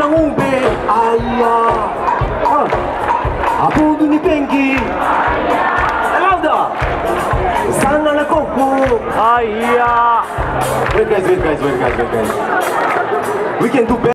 ng ube. Aya. Apo ni Pengi. Louder. Sana na koko. Aya. Wait guys. We can do better.